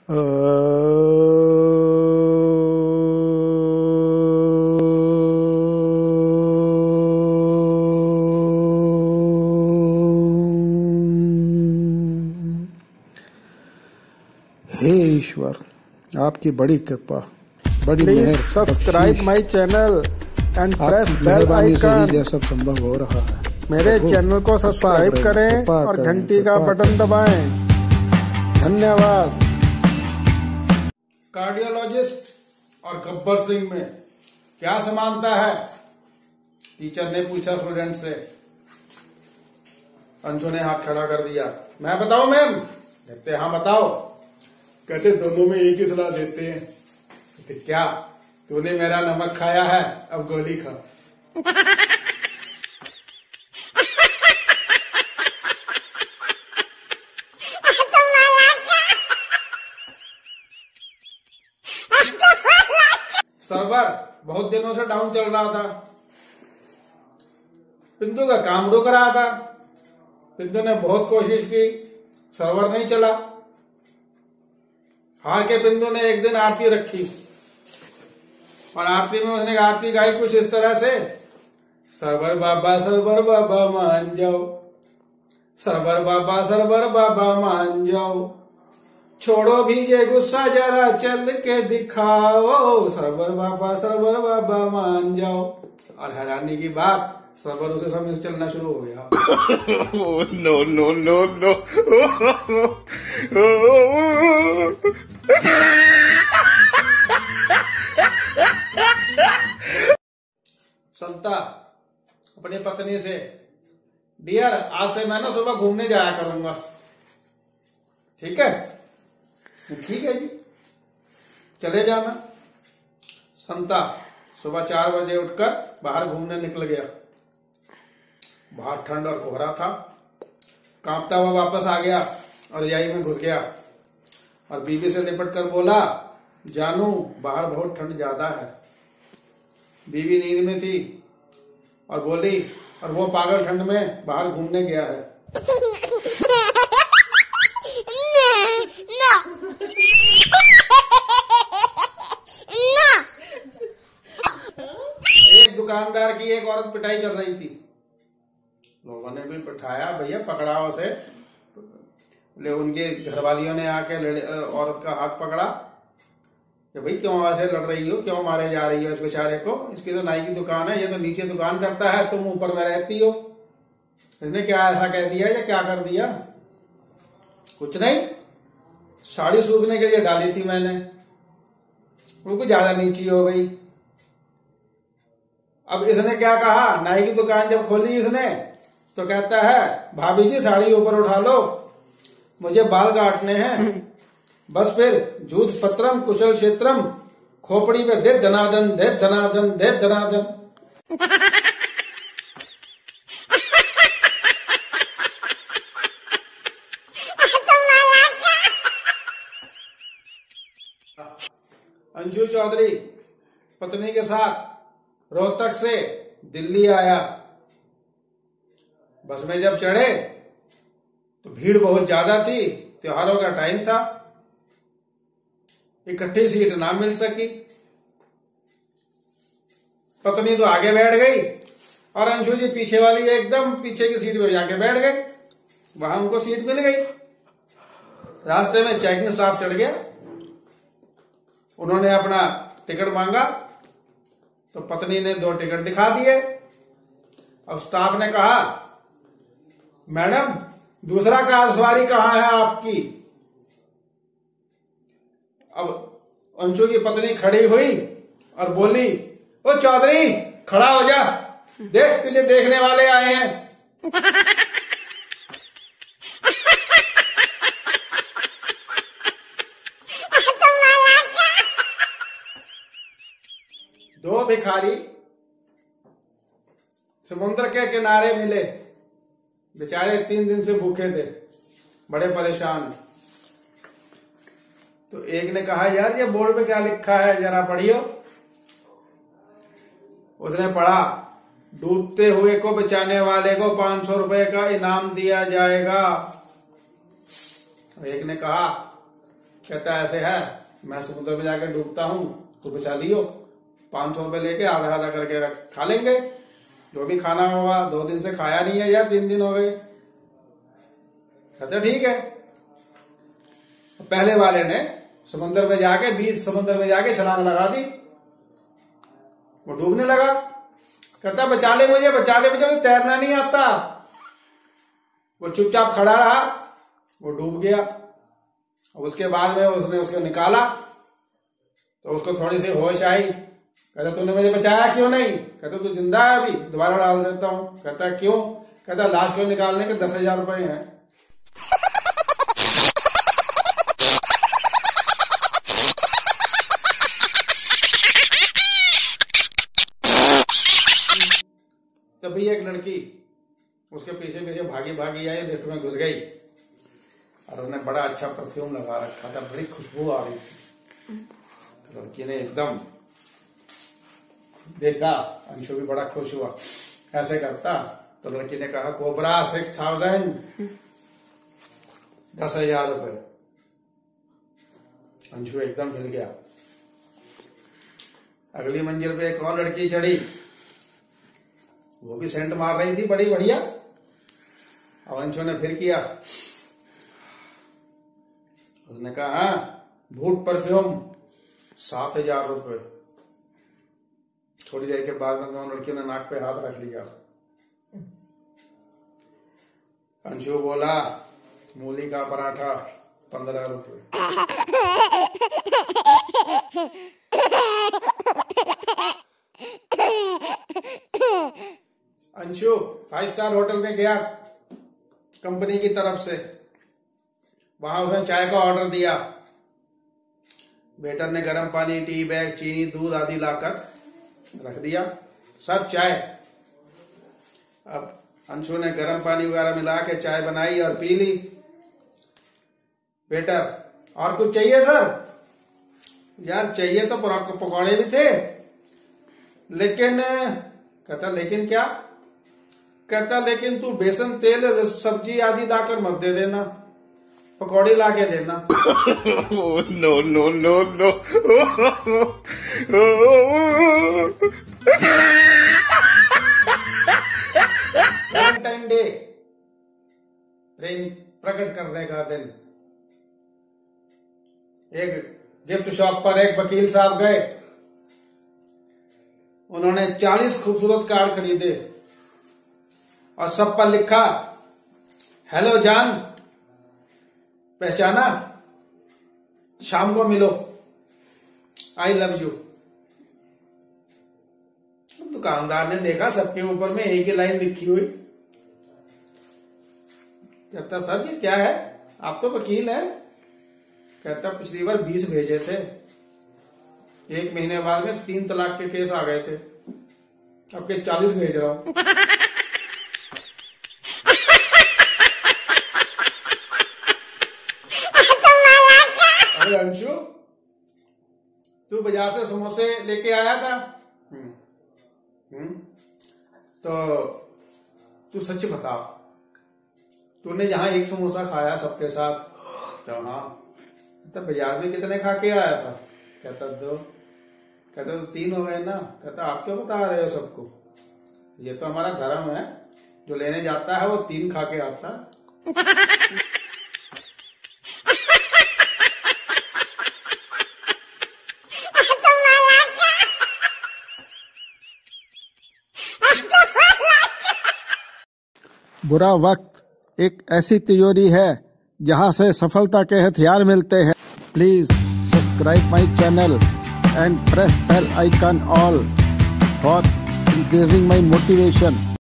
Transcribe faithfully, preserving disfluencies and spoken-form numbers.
हे ईश्वर, आपकी बड़ी कृपा, बड़ी मेहर, subscribe my channel and press bell icon. यह सब संभव हो रहा है। मेरे चैनल को सब्सक्राइब करें और घंटी का बटन दबाएं। धन्यवाद। कार्डियोलॉजिस्ट और गब्बर सिंह में क्या समानता है? टीचर ने पूछा स्टूडेंट से। अंशु ने हाथ खड़ा कर दिया। मैं बताऊं मैम? कहते हाँ बताओ। कहते दोनों में एक ही सलाह देते हैं। कहते क्या? तूने मेरा नमक खाया है, अब गोली खा। सर्वर बहुत दिनों से डाउन चल रहा था। पिंटू का काम रुक रहा था। पिंटू ने बहुत कोशिश की, सर्वर नहीं चला। हार के पिंटू ने एक दिन आरती रखी और आरती में उसने आरती गाई कुछ इस तरह से। सर्वर बाबा सर्वर बाबा मान जाओ, सर्वर बाबा सर्वर बाबा मान जाओ, छोड़ो भीगे गुस्सा जरा चल के दिखाओ, सर्वर बाबा सर्वर बाबा मान जाओ। और हैरानी की बात, सर्वर उसे समय से चलना शुरू हो गया। No no no no. Santa अपनी पत्नी से, डियर आज से मैं ना सुबह घूमने जाया करूंगा, ठीक है? ठीक है जी, चले जाना। संता सुबह चार बजे उठकर बाहर घूमने निकल गया। बाहर ठंड और कोहरा था। कांपता हुआ वापस आ गया और रजाई में घुस गया और बीबी से निपट कर बोला, जानू बाहर बहुत ठंड ज्यादा है। बीबी नींद में थी और बोली, और वो पागल ठंड में बाहर घूमने गया है। एक दुकानदार की एक औरत पिटाई कर रही थी। लोगों ने भी बिठाया, भैया पकड़ाओ उसे। ले उनके घरवालियों ने आके औरत का हाथ पकड़ा कि भाई क्यों ऐसे लड़ रही हो, क्यों मारे जा रही हो इस बेचारे को? इसकी तो नाई की दुकान है, ये तो नीचे दुकान करता है, तुम ऊपर में रहती हो। इसने क्या ऐसा कह दिया या क्या कर दिया? कुछ नहीं, साड़ी सूखने के लिए डाली थी मैंने, वो कुछ ज्यादा नीची हो गई। अब इसने क्या कहा, नाई की दुकान जब खोली इसने तो कहता है, भाभी जी साड़ी ऊपर उठा लो, मुझे बाल काटने हैं। बस फिर जूत पत्रम कुशल क्षेत्रम, खोपड़ी में दे धनादन दे धनादन दे धनादन। अंशु चौधरी पत्नी के साथ रोहतक से दिल्ली आया। बस में जब चढ़े तो भीड़ बहुत ज्यादा थी, त्योहारों का टाइम था, इकट्ठी सीट ना मिल सकी। पत्नी तो आगे बैठ गई और अंशु जी पीछे वाली एकदम पीछे की सीट पर जाके बैठ गए। वहां उनको सीट मिल गई। रास्ते में चेकिंग स्टाफ चढ़ गया। उन्होंने अपना टिकट मांगा तो पत्नी ने दो टिकट दिखा दिए। अब स्टाफ ने कहा, मैडम दूसरा कार सवारी कहाँ है आपकी? अब अंशु की पत्नी खड़ी हुई और बोली, ओ चौधरी खड़ा हो जा, देख तुझे देखने वाले आए हैं। दो भिखारी समुद्र के किनारे मिले। बेचारे तीन दिन से भूखे थे, बड़े परेशान। तो एक ने कहा, यार ये बोर्ड पे क्या लिखा है, जरा पढ़ियो। उसने पढ़ा, डूबते हुए को बचाने वाले को पांच सौ रुपए का इनाम दिया जाएगा। एक ने कहा, कहता ऐसे है, मैं समुद्र में जाकर डूबता हूँ, तो बचा लियो, पांच सौ रुपए लेके आधा आधा करके रख खा लेंगे, जो भी खाना होगा। दो दिन से खाया नहीं है यार, तीन दिन हो गए। कहते ठीक है। पहले वाले ने समुद्र में जाके बीच समुद्र में जाके छलांग लगा दी, वो डूबने लगा। कहता बचा ले मुझे, बचा ले मुझे, मुझे तैरना नहीं आता। वो चुपचाप खड़ा रहा, वो डूब गया। उसके बाद में उसने उसको निकाला तो उसको थोड़ी सी होश आई। कहता तूने मुझे बचाया क्यों नहीं? कहता तू जिंदा है, अभी दोबारा डाल देता हूं। कहता क्यों? कहता लाश को निकालने के दस हजार रुपए हैं। तभी एक लड़की उसके पीछे पीछे भागी भागी आई, लिफ्ट में घुस गई और उसने बड़ा अच्छा परफ्यूम लगा रखा था, बड़ी खुशबू आ रही थी। तो लड़की ने एकदम देखा, अंशु भी बड़ा खुश हुआ, ऐसे करता। तो लड़की ने कहा कोबरा सिक्स थाउजेंड, दस हजार रुपए। अंशु एकदम हिल गया। अगली मंजिल पे एक और लड़की चढ़ी, वो भी सेंट मार रही थी बड़ी बढ़िया। अब अंशु ने फिर किया, उसने कहा हाँ भूत परफ्यूम सात हजार रुपये। थोड़ी देर के बाद में दोनों लड़कियों ने नाक पे हाथ रख लिया। अंशु बोला मूली का पराठा पंद्रह रुपये। अंशु फाइव स्टार होटल में गया कंपनी की तरफ से, वहां उसने चाय का ऑर्डर दिया। वेटर ने गर्म पानी, टी बैग, चीनी, दूध आदि लाकर रख दिया, सब चाय। अब अंशु ने गर्म पानी वगैरह मिला के चाय बनाई और पी ली। वेटर और कुछ चाहिए सर? यार चाहिए तो पकौड़े भी थे, लेकिन कहता लेकिन क्या? कहता लेकिन तू बेसन, तेल, सब्जी आदि लाकर मत दे देना, पकौड़ी ला के देना। No no no no. Valentine day, प्रेम प्रकट करने का दिन। एक गिफ्ट शॉप पर एक वकील साहब गए, उन्होंने चालीस खूबसूरत कार्ड खरीदे और सब पर लिखा हेलो जान, पहचाना? शाम को मिलो, आई लव यू। दुकानदार ने देखा सबके ऊपर में एक ही लाइन लिखी हुई। कहता सर ये क्या है? आप तो वकील हैं। कहता पिछली बार बीस भेजे थे, एक महीने बाद में तीन तलाक के केस आ गए थे, अब के चालीस भेज रहा हूं। अरे अंशु, तू बाजार से समोसे लेके आया था? हम्म हम्म तो तू सच बता, तूने यहाँ एक समोसा खाया सबके साथ? तो हाँ। तो बाजार में कितने खा के आया था? कहता दो। कहता तो तीन हो गए ना। कहता आप क्यों बता रहे हो सबको? ये तो हमारा धर्म है, जो लेने जाता है वो तीन खा के आता। बुरा वक्त एक ऐसी तिजोरी है जहां से सफलता के हथियार मिलते हैं। Please subscribe my channel and press bell icon all for increasing my motivation.